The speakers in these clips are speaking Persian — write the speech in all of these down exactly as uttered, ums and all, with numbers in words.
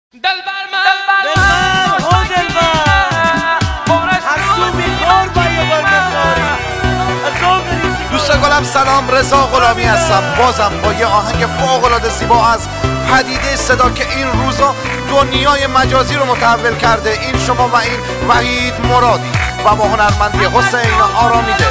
دلبر من دلبر او دلبر حسو میخور با یه بار نساری دوست گلم سلام، رضا غلامی هستم. بازم با یه آهنگ فوق‌العاده زیبا از پدیده صدا که این روزا دنیای مجازی رو متحول کرده. این شما و این وحید مرادی و با هنرمندی حسین آرامیده.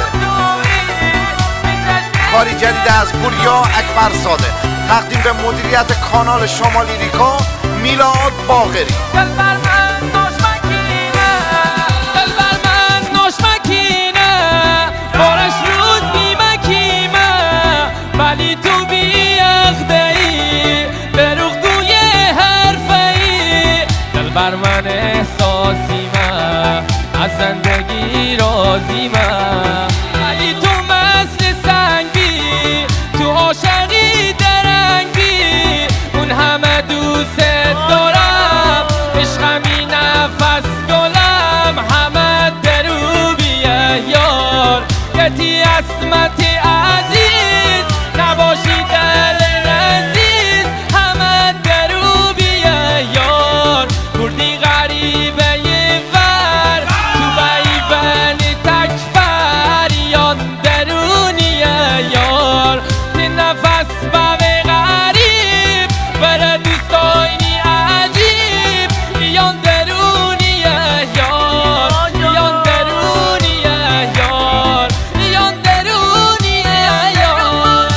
کاری جدید از پوریا اکبرزاده، تقدیم به مدیریت کانال شما لیریکا میلاد باقری. دلبر من نوش مکینه، دلبر من نوش مکینه، بارش روز بی مکیمه، ولی تو بی اخدهی بروغ گوی حرفهی. دلبر من احساسیمه، از زندگی راضیمه، ولی تو مثل سنگی، تو عاشقی درنگی، اون همه دوست دارم، عشقمی نفس گلم، همه دروبیه یار، یتی اسمتی عزیز، نباشی دل نزیز، همه دروبیه یار، کردی غریبه یه ور، تو بیبنی تکفر، یان درونیه یار، تی نفس بوی غریب، بره دوستایni عجیب، یان درونیه یار، یان درونیه یار، یان درونیه یار.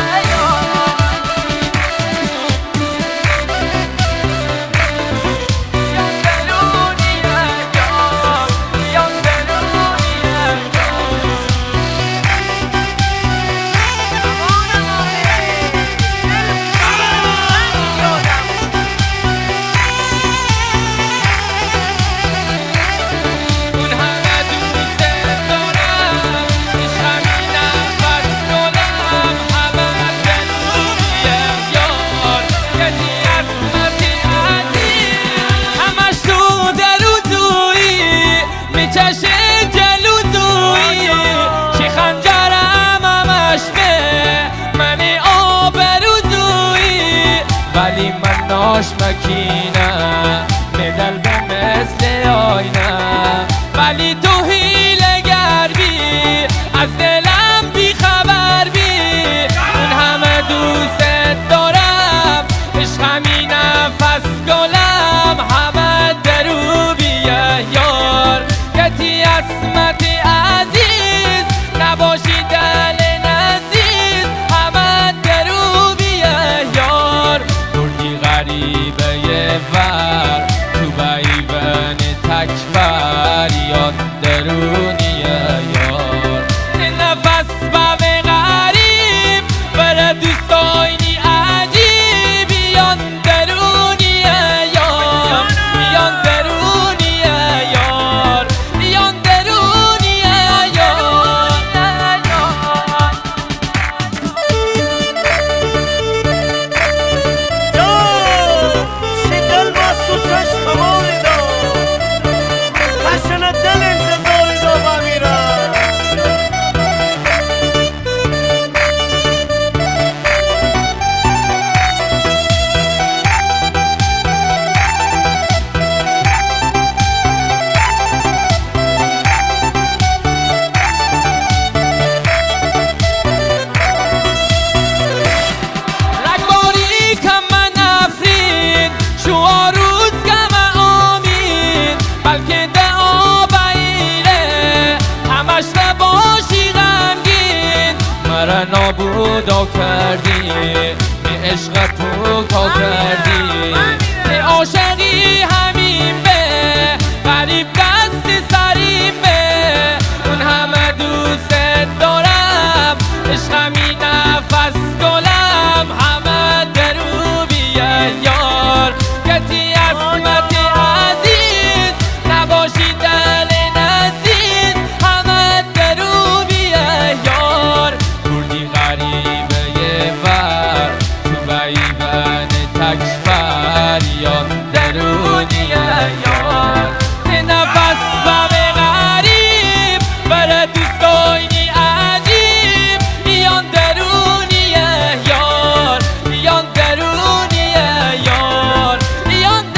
اون همه دوست دارم، عشقمی نفس گلم، همه دلوریه یار، یتی اسمتی عزیز، همش تو دلوزویی، میچشه جلوزویی، چی خنجرم همش به منی آبروزویی، ولی من ناش مکینه، بدل به مثل آینه، ولی تو حیله گربی، از دلم بی خبر بی، اون همه دوست دارم، عشقمی نفس گلم، همه دروبیه یار، یتی اسمتی عزیز، نباشی دل نزیز، همه دروبیه یار، کردی غریبه یه ور، تو بیبن تکفر، یان درونیه یار، تی نفس بوی غریب، بره دوستایni عجیب، یان درونیه یار، یان درونیه یار، یان درونیه یار. جو سی دل با سوسش خماری دو خشن دل انتظاری دو با میرم رگباری کم من نفرین، شو روز کم آمین، بلکه دعا بیره، همش نباشی غمگین، مرا نابودا کردی، به عشق تو تا کردی، به عاشقی همین به، غریب دست سریم به، اون همه دوست دارم، عشقمی نفس گلم، همه دروبیه یار، یتی اسمتی عزیز، نباشی دل نزیز، همه دروبیه یار، کردی غریبه یه ور، تو بیبن تکفر، یان درونیه یار، تی نفس بوی غریب، بره دوستایni عجیب، یان درونیه یار، یان درونیه یار، یان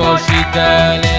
باشید دل